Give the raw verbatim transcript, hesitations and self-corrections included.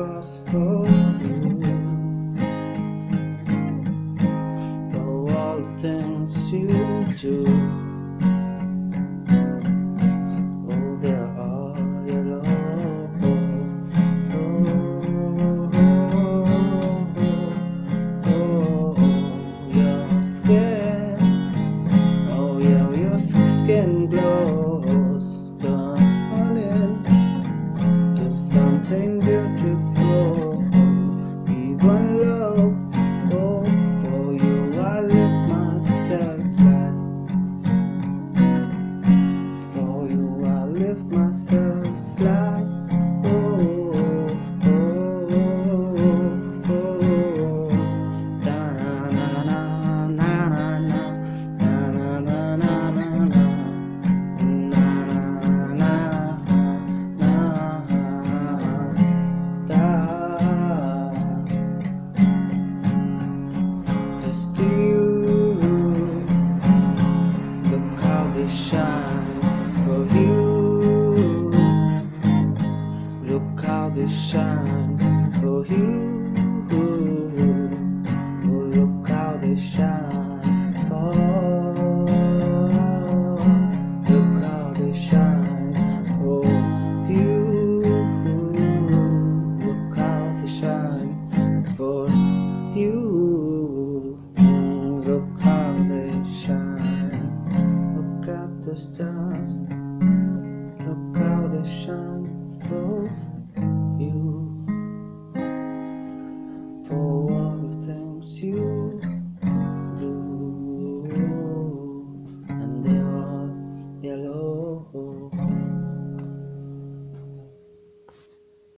cross for you. For all the things you do, oh, they're all your love. Oh, oh, oh, your skin, oh yeah, your skin glows. Come in to something beautiful, even love. Oh, for you I lift myself back. For you I lift myself.